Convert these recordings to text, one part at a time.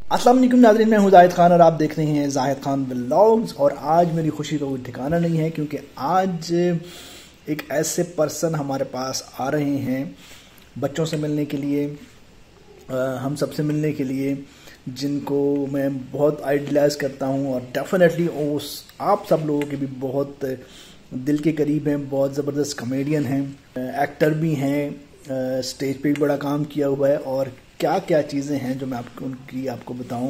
अस्सलाम वालेकुम नाज़रीन, मैं हूं जाहिद खान और आप देख रहे हैं जाहिद खान व्लॉग्स। और आज मेरी खुशी का कोई ठिकाना नहीं है क्योंकि आज एक ऐसे पर्सन हमारे पास आ रहे हैं बच्चों से मिलने के लिए, हम सबसे मिलने के लिए, जिनको मैं बहुत आइडलाइज़ करता हूं और डेफिनेटली उस आप सब लोगों के भी बहुत दिल के करीब हैं। बहुत ज़बरदस्त कॉमेडियन हैं, एक्टर भी हैं, स्टेज पे भी बड़ा काम किया हुआ है और क्या क्या चीज़ें हैं जो मैं आपको बताऊं।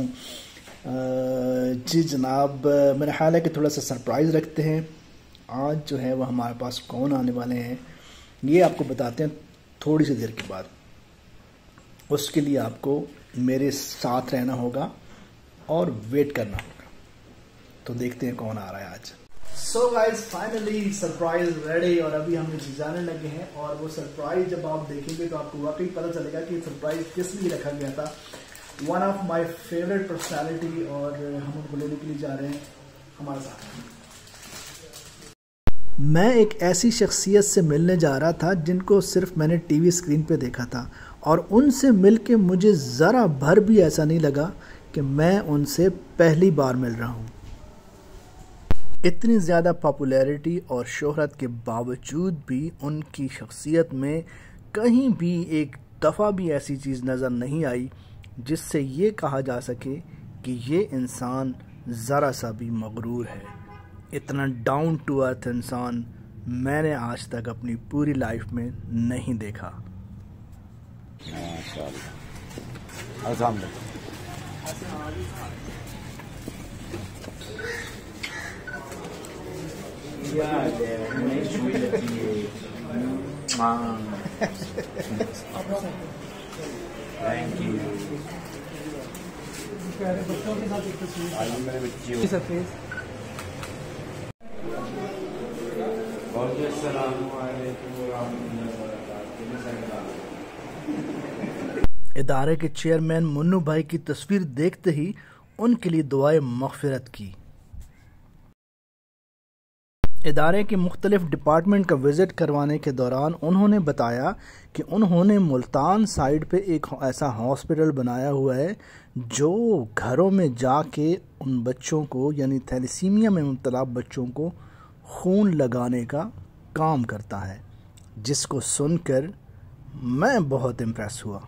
जी जनाब, मेरा ख्याल है कि थोड़ा सा सरप्राइज़ रखते हैं। आज जो है वो हमारे पास कौन आने वाले हैं ये आपको बताते हैं थोड़ी सी देर के बाद। उसके लिए आपको मेरे साथ रहना होगा और वेट करना होगा। तो देखते हैं कौन आ रहा है आज। So guys, finally surprise ready और अभी हम जाने लगे हैं। और वो सरप्राइज जब आप देखेंगे तो आपको वाकई पता चलेगा कि सरप्राइज किस लिए रखा गया था। One of my favourite personality, और हम उनको लेने के लिए जा रहे हैं हमारे साथ। मैं एक ऐसी शख्सियत से मिलने जा रहा था जिनको सिर्फ मैंने टीवी स्क्रीन पे देखा था और उनसे मिलके मुझे ज़रा भर भी ऐसा नहीं लगा कि मैं उनसे पहली बार मिल रहा हूँ। इतनी ज़्यादा पॉपुलैरिटी और शोहरत के बावजूद भी उनकी शख्सियत में कहीं भी एक दफ़ा भी ऐसी चीज़ नज़र नहीं आई जिससे ये कहा जा सके कि ये इंसान ज़रा सा भी मगरूर है। इतना डाउन टू अर्थ इंसान मैंने आज तक अपनी पूरी लाइफ में नहीं देखा। Thank you. मेरे बच्चे इदारे के चेयरमैन मुन्नू भाई की तस्वीर देखते ही उनके लिए दुआए मग़फ़िरत की। इदारे के मुख्तलिफ डिपार्टमेंट का विज़िट करवाने के दौरान उन्होंने बताया कि उन्होंने मुल्तान साइड पे एक ऐसा हॉस्पिटल बनाया हुआ है जो घरों में जाके उन बच्चों को, यानी थैलेसीमिया में मुब्तला बच्चों को खून लगाने का काम करता है, जिसको सुनकर मैं बहुत इम्प्रेस हुआ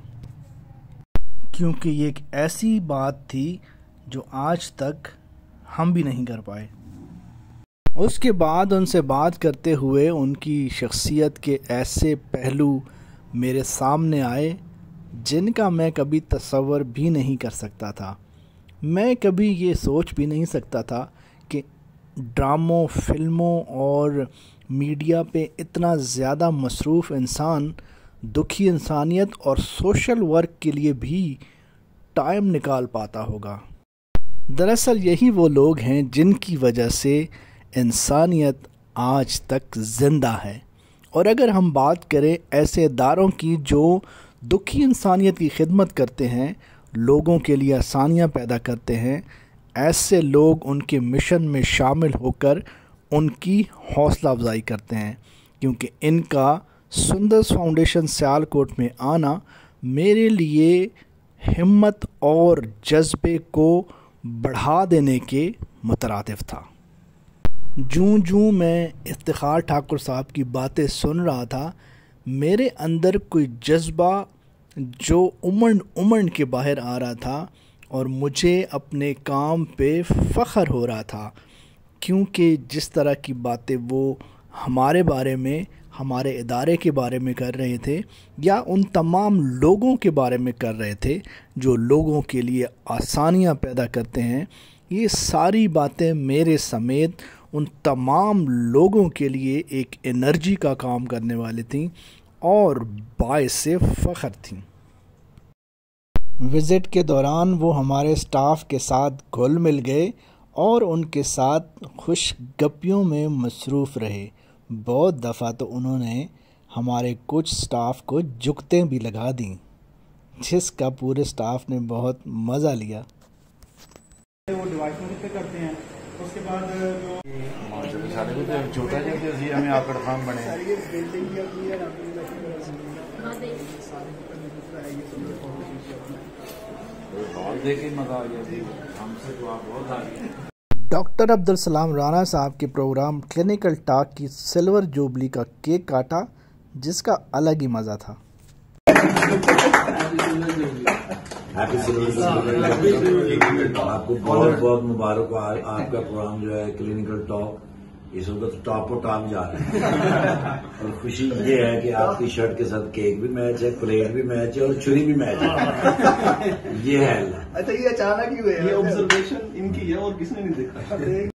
क्योंकि ये एक ऐसी बात थी जो आज तक हम भी नहीं कर पाए। उसके बाद उनसे बात करते हुए उनकी शख्सियत के ऐसे पहलू मेरे सामने आए जिनका मैं कभी तसव्वुर भी नहीं कर सकता था। मैं कभी ये सोच भी नहीं सकता था कि ड्रामों, फिल्मों और मीडिया पे इतना ज़्यादा मसरूफ़ इंसान दुखी इंसानियत और सोशल वर्क के लिए भी टाइम निकाल पाता होगा। दरअसल यही वो लोग हैं जिनकी वजह से इंसानियत आज तक ज़िंदा है। और अगर हम बात करें ऐसे इदारों की जो दुखी इंसानियत की खिदमत करते हैं, लोगों के लिए आसानियाँ पैदा करते हैं, ऐसे लोग उनके मिशन में शामिल होकर उनकी हौसला अफजाई करते हैं। क्योंकि इनका सुंदर्स फाउंडेशन सियालकोट में आना मेरे लिए हिम्मत और जज्बे को बढ़ा देने के मुतरादिफ था। जूं जूं मैं इफ्तिखार ठाकुर साहब की बातें सुन रहा था, मेरे अंदर कोई जज्बा जो उमड़ के बाहर आ रहा था और मुझे अपने काम पे फ़ख्र हो रहा था। क्योंकि जिस तरह की बातें वो हमारे बारे में, हमारे इदारे के बारे में कर रहे थे या उन तमाम लोगों के बारे में कर रहे थे जो लोगों के लिए आसानियाँ पैदा करते हैं, ये सारी बातें मेरे समेत उन तमाम लोगों के लिए एक एनर्जी का काम करने वाली थी और बाइसे फ़ख्र थी। विज़िट के दौरान वो हमारे स्टाफ के साथ घुल मिल गए और उनके साथ खुशगपियों में मसरूफ़ रहे। बहुत दफ़ा तो उन्होंने हमारे कुछ स्टाफ को जुगतें भी लगा दी, जिसका पूरे स्टाफ ने बहुत मज़ा लिया। वो डिवाइस में करते हैं, उसके बाद जो छोटा जैसे हमें आकर खाम बने और देखे मजा आ गया, हमसे तो आप बहुत आ गए। डॉक्टर अब्दुल सलाम राना साहब के प्रोग्राम क्लिनिकल टॉक की सिल्वर जुबली का केक काटा, जिसका अलग ही मज़ा था। आपको बहुत बहुत मुबारक हो। आपका प्रोग्राम जो है क्लिनिकल टॉक इस वक्त टॉप और टॉप जा रहा है और खुशी ये है कि आपकी शर्ट के साथ केक भी मैच है, प्लेट भी मैच है और छुरी भी मैच है। ये है। अच्छा, ये अचानक ही हुए, ये ऑब्जर्वेशन इनकी है और किसने नहीं देखा।